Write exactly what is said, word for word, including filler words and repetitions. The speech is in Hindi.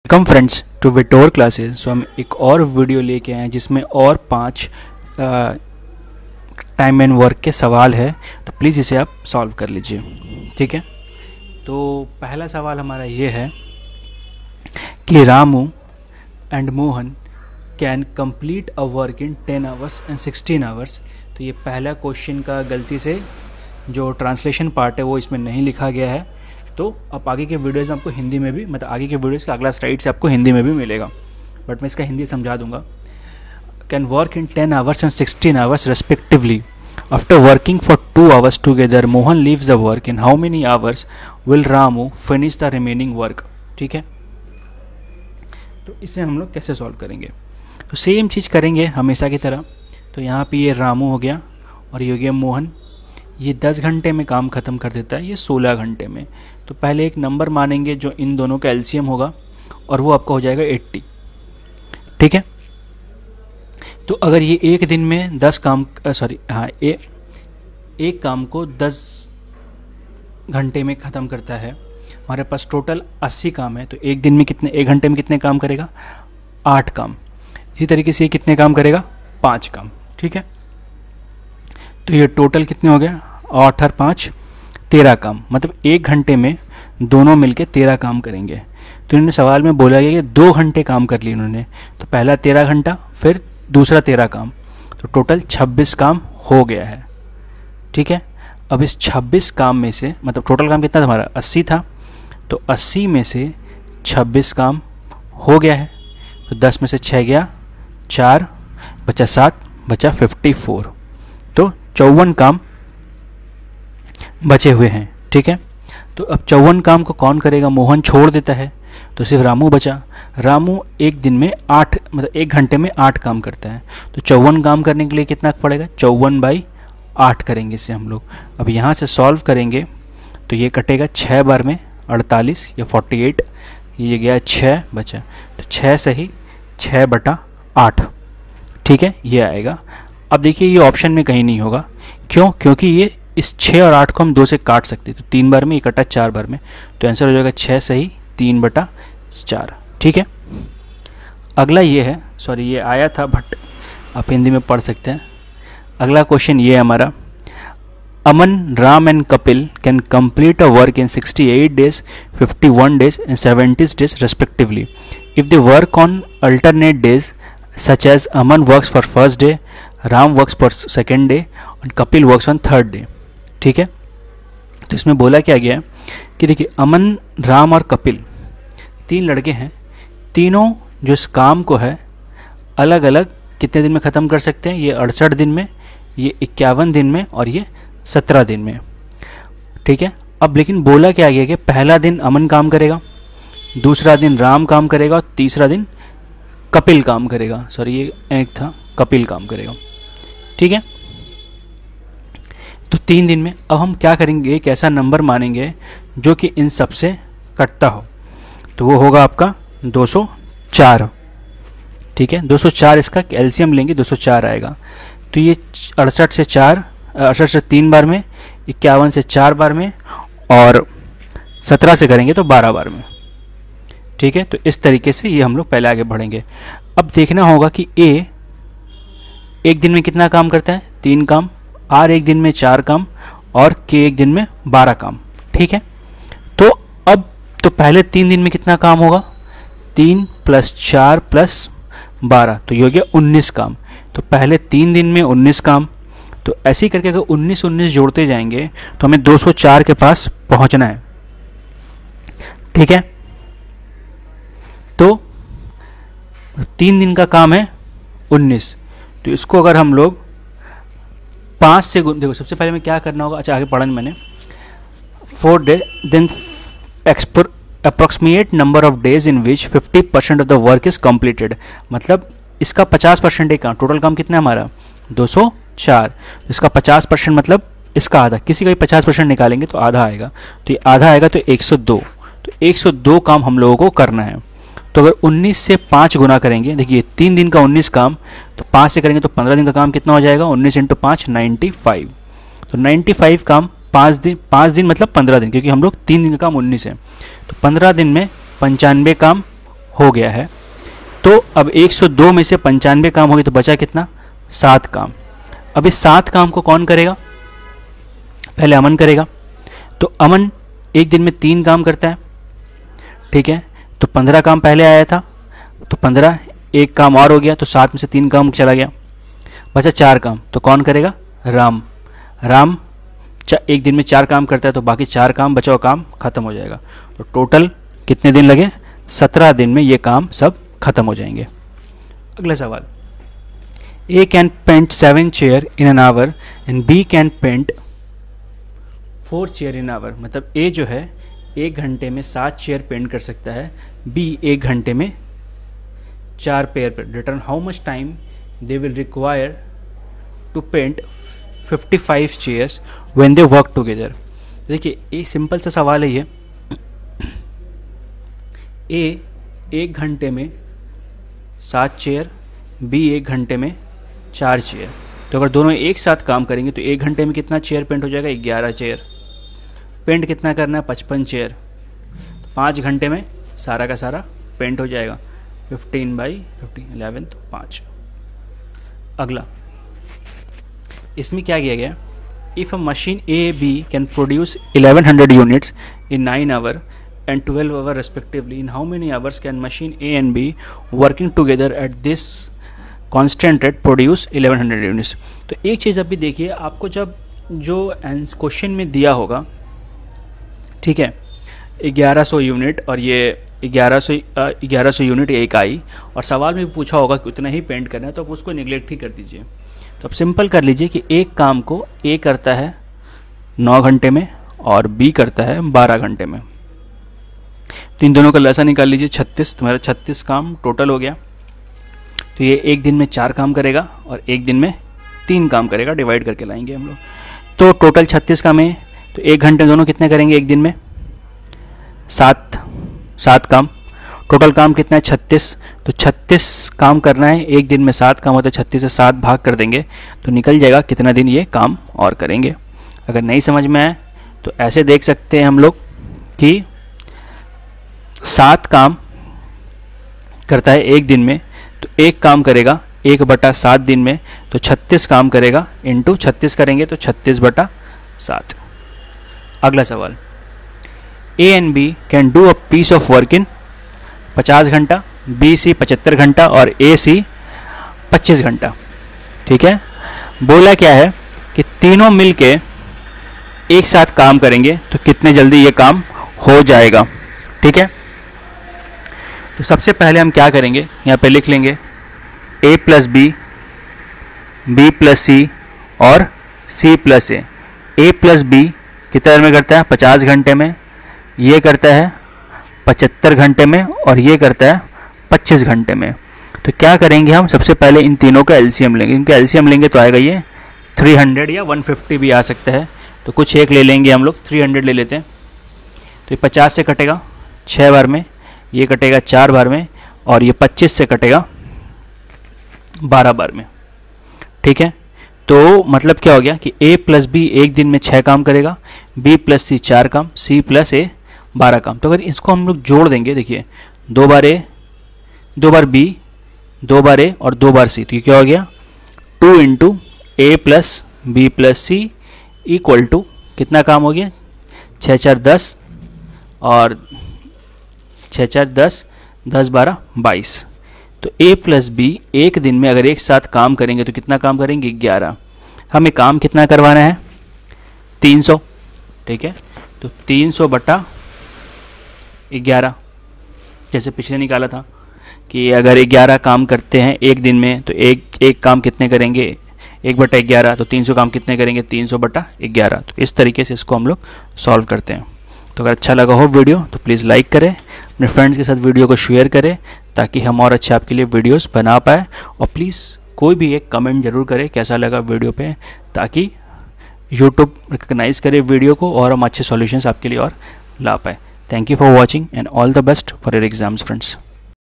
Welcome friends to Victor classes. So हम एक और वीडियो लेके आए हैं जिसमें और पांच टाइम एंड वर्क के सवाल है, तो प्लीज़ इसे आप सॉल्व कर लीजिए। ठीक है, तो पहला सवाल हमारा ये है कि Ramu and Mohan can complete a work in ten hours and sixteen hours. तो ये पहला क्वेश्चन का गलती से जो ट्रांसलेशन पार्ट है वो इसमें नहीं लिखा गया है, तो अब आगे के वीडियोज़ में आपको हिंदी में भी, मतलब आगे के वीडियोज़ का अगला स्लाइड से आपको हिंदी में भी मिलेगा, बट मैं इसका हिंदी समझा दूंगा। Can work in ten hours and sixteen hours respectively. After working for two hours together Mohan leaves the work in how many hours will Ramu finish the remaining work. ठीक है, तो इसे हम लोग कैसे सॉल्व करेंगे? तो सेम चीज़ करेंगे हमेशा की तरह। तो यहाँ पे ये रामू हो गया और ये हो गया मोहन। ये दस घंटे में काम ख़त्म कर देता है, ये सोलह घंटे में। तो पहले एक नंबर मानेंगे जो इन दोनों का एलसीएम होगा और वो आपका हो जाएगा अस्सी। ठीक है, तो अगर ये एक दिन में दस काम सॉरी हाँ ए, एक काम को दस घंटे में ख़त्म करता है, हमारे पास टोटल अस्सी काम है, तो एक दिन में कितने, एक घंटे में कितने काम करेगा? आठ काम। इसी तरीके से ये कितने काम करेगा? पाँच काम। ठीक है, तो ये टोटल कितने हो गया? आठ और पाँच तेरह काम, मतलब एक घंटे में दोनों मिलके तेरह काम करेंगे। तो इन्होंने सवाल में बोला गया कि दो घंटे काम कर लिए इन्होंने, तो पहला तेरह घंटा फिर दूसरा तेरह काम, तो टोटल छब्बीस काम हो गया है। ठीक है, अब इस छब्बीस काम में से, मतलब टोटल काम कितना था हमारा? अस्सी था, तो अस्सी में से छब्बीस काम हो गया है, तो दस में से छः गया, चार बचा सात, बचा फिफ्टी फोर, तो चौवन काम बचे हुए हैं। ठीक है, तो अब चौवन काम को कौन करेगा? मोहन छोड़ देता है, तो सिर्फ रामू बचा। रामू एक दिन में आठ, मतलब एक घंटे में आठ काम करता है, तो चौवन काम करने के लिए कितना पड़ेगा? चौवन बाई आठ करेंगे इसे हम लोग। अब यहाँ से सॉल्व करेंगे तो ये कटेगा छः बार में अड़तालीस या फोर्टी एट, ये गया छः बचा, तो छः सही छः बटा आठ। ठीक है, ये आएगा। अब देखिए ये ऑप्शन में कहीं नहीं होगा, क्यों? क्योंकि ये इस छः और आठ को हम दो से काट सकते हैं, तो तीन बार में, ये कटा चार बार में, तो आंसर हो जाएगा छः सही तीन बटा चार। ठीक है, अगला ये है, सॉरी ये आया था बट आप हिंदी में पढ़ सकते हैं। अगला क्वेश्चन ये है हमारा, Aman, Ram and Kapil can complete a work in sixty eight days, fifty one days and seventy days respectively if they work on alternate days such as Aman works for first day, Ram works for second day और Kapil works on third day. ठीक है, तो इसमें बोला क्या गया कि देखिए अमन, राम और कपिल तीन लड़के हैं, तीनों जो इस काम को है अलग अलग कितने दिन में ख़त्म कर सकते हैं? ये अड़सठ दिन में, ये इक्यावन दिन में और ये सत्रह दिन में। ठीक है, अब लेकिन बोला क्या गया कि पहला दिन अमन काम करेगा, दूसरा दिन राम काम करेगा और तीसरा दिन कपिल काम करेगा। सॉरी ये एक था, कपिल काम करेगा। ठीक है, तो तीन दिन में अब हम क्या करेंगे, एक ऐसा नंबर मानेंगे जो कि इन सब से कटता हो, तो वो होगा आपका दो सौ चार। ठीक है, दो सौ चार इसका एलसीएम लेंगे, दो सौ चार आएगा। तो ये अड़सठ से चार, अड़सठ से तीन बार में, इक्यावन से चार बार में और सत्रह से करेंगे तो बारह बार में। ठीक है, तो इस तरीके से ये हम लोग पहले आगे बढ़ेंगे। अब देखना होगा कि ए एक दिन में कितना काम करता है? तीन काम, आर एक दिन में चार काम और के एक दिन में बारह काम। ठीक है, तो अब तो पहले तीन दिन में कितना काम होगा? तीन प्लस चार प्लस बारह, तो ये हो गया उन्नीस काम। तो पहले तीन दिन में उन्नीस काम, तो ऐसे ही करके अगर उन्नीस उन्नीस जोड़ते जाएंगे तो हमें दो सौ चार के पास पहुंचना है। ठीक है, तो तीन दिन का काम है उन्नीस, तो इसको अगर हम लोग पाँच से गुण, देखो सबसे पहले में क्या करना होगा, अच्छा आगे पढ़ा मैंने, four day then approximate number of days in which fifty percent of the work is completed, मतलब इसका पचास परसेंट एक काम, टोटल काम कितना है हमारा? दो सौ चार, इसका पचास परसेंट मतलब इसका आधा, किसी का भी पचास परसेंट निकालेंगे तो आधा आएगा, तो ये आधा आएगा तो एक सौ दो, तो एक सौ दो काम हम लोगों को करना है। तो अगर उन्नीस से पाँच गुना करेंगे, देखिए तीन दिन का उन्नीस काम, तो पाँच से करेंगे तो पंद्रह दिन का काम कितना हो जाएगा? उन्नीस इंटू पाँच नाइन्टी फाइव, तो नाइन्टी फाइव काम पाँच दिन, पाँच दिन मतलब पंद्रह दिन, क्योंकि हम लोग तीन दिन का काम उन्नीस है, तो पंद्रह दिन में पंचानवे काम हो गया है। तो अब एक सौ दो में से पंचानवे काम हो गए तो बचा कितना, सात काम। अब इस सात काम को कौन करेगा, पहले अमन करेगा। तो अमन एक दिन में तीन काम करता है, ठीक है। तो पंद्रह काम पहले आया था, तो पंद्रह, एक काम और हो गया, तो सात में से तीन काम चला गया, बचा चार काम। तो कौन करेगा, राम। राम एक दिन में चार काम करता है, तो बाकी चार काम, बचा हुआ काम खत्म हो जाएगा। तो टोटल कितने दिन लगे, सत्रह दिन में ये काम सब खत्म हो जाएंगे। अगला सवाल, A can paint seven chair in an hour and B can paint four chair in hour. मतलब ए जो है एक घंटे में सात चेयर पेंट कर सकता है, बी एक घंटे में चार पेयर पर। Return how much time they will require to paint fifty five chairs when they work together. देखिए ये सिंपल सा सवाल है ये। ए एक घंटे में सात चेयर, बी एक घंटे में चार चेयर। तो अगर दोनों एक साथ काम करेंगे तो एक घंटे में कितना चेयर पेंट हो जाएगा, ग्यारह चेयर। पेंट कितना करना है, पचपन चेयर। तो पाँच घंटे में सारा का सारा पेंट हो जाएगा, फिफ्टीन बाई फिफ्टीन इलेवन, तो पाँच। अगला, इसमें क्या किया गया, if a machine A B can produce eleven hundred units in nine hour and twelve hour respectively, in how many hours can machine A and B working together at this constant rate produce eleven hundred units। तो एक चीज़ अभी देखिए, आपको जब जो क्वेश्चन में दिया होगा, ठीक है, ग्यारह सौ यूनिट और ये ग्यारह सौ ग्यारह सौ यूनिट एक आई, और सवाल में भी पूछा होगा कि उतना ही पेंट करना है, तो आप उसको निगलेक्ट ही कर दीजिए। तो अब सिंपल कर लीजिए कि एक काम को ए करता है नौ घंटे में और बी करता है बारह घंटे में। तो इन दोनों का लसा निकाल लीजिए, छत्तीस, तुम्हारा छत्तीस काम टोटल हो गया। तो ये एक दिन में चार काम करेगा और एक दिन में तीन काम करेगा, डिवाइड करके लाएंगे हम लोग। तो टोटल छत्तीस काम है, तो एक घंटे दोनों कितने करेंगे एक दिन में, सात सात काम। टोटल काम कितना है, छत्तीस। तो छत्तीस काम करना है, एक दिन में सात काम होता है, छत्तीस से सात भाग कर देंगे तो निकल जाएगा कितना दिन ये काम और करेंगे। अगर नहीं समझ में आए तो ऐसे देख सकते हैं हम लोग कि सात काम करता है एक दिन में, तो एक काम करेगा एक बटा सात दिन में, तो छत्तीस काम करेगा, इंटू छत्तीस करेंगे तो छत्तीस बटा सात। अगला सवाल, A and B can do a piece of work in पचास घंटा, बी सी पचहत्तर घंटा और ए सी पच्चीस घंटा। ठीक है, बोला क्या है कि तीनों मिलके एक साथ काम करेंगे तो कितने जल्दी ये काम हो जाएगा। ठीक है, तो सबसे पहले हम क्या करेंगे, यहाँ पे लिख लेंगे a plus B, B plus C और c plus A. A plus B कितने देर में करता है, पचास घंटे में, ये करता है पचहत्तर घंटे में और ये करता है पच्चीस घंटे में। तो क्या करेंगे हम, सबसे पहले इन तीनों का एलसीएम लेंगे। इनका एलसीएम लेंगे तो आएगा ये तीन सौ या एक सौ पचास भी आ सकता है, तो कुछ एक ले लेंगे हम लोग, तीन सौ ले लेते हैं। तो ये पचास से कटेगा छः बार में, ये कटेगा चार बार में और ये पच्चीस से कटेगा बारह बार में। ठीक है, तो मतलब क्या हो गया कि a प्लस बी एक दिन में छः काम करेगा, b प्लस सी चार काम, c प्लस ए बारह काम। तो अगर इसको हम लोग जोड़ देंगे, देखिए दो बार a, दो बार b, दो बार a और दो बार c, तो ये क्या हो गया, two into A plus B plus C equal to कितना काम हो गया, छः चार दस और छः चार दस, दस बारह बाईस। तो a प्लस बी एक दिन में अगर एक साथ काम करेंगे तो कितना काम करेंगे, ग्यारह। हमें काम कितना करवाना है, तीन सौ। ठीक है, तो तीन सौ बटा ग्यारह, जैसे पिछले निकाला था कि अगर ग्यारह काम करते हैं एक दिन में तो एक एक काम कितने करेंगे, एक बटा ग्यारह, तो तीन सौ काम कितने करेंगे, तीन सौ बटा ग्यारह। तो इस तरीके से इसको हम लोग सॉल्व करते हैं। तो अगर अच्छा लगा हो वीडियो तो प्लीज़ लाइक करें, अपने फ्रेंड्स के साथ वीडियो को शेयर करें ताकि हम और अच्छे आपके लिए वीडियोस बना पाए। और प्लीज़ कोई भी एक कमेंट ज़रूर करें कैसा लगा वीडियो पे, ताकि यूट्यूब रिकग्नाइज़ करे वीडियो को और हम अच्छे सॉल्यूशंस आपके लिए और ला पाए। Thank you for watching and all the best for your exams friends.